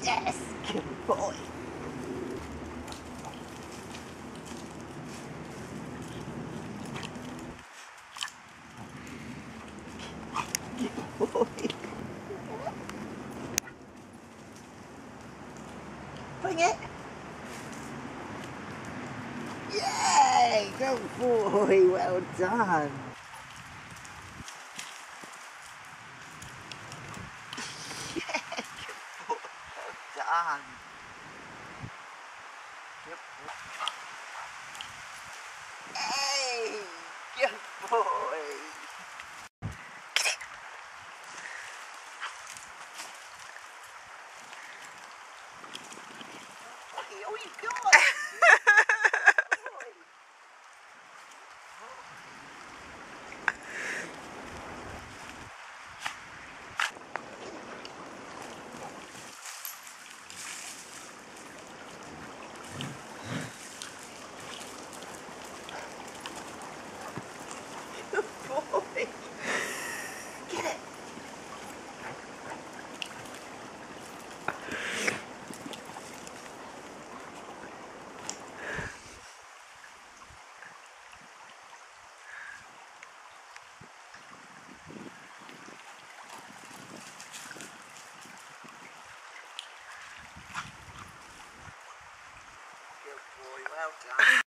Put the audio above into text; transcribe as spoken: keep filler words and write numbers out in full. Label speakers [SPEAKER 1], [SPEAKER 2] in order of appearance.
[SPEAKER 1] Yes, good boy. Good boy. Bring it. Yay, good boy, well done. Yeah, good boy, well done. Good boy. Hey, good boy. Oh, you got it. Good boy. Get it. Good boy, well done.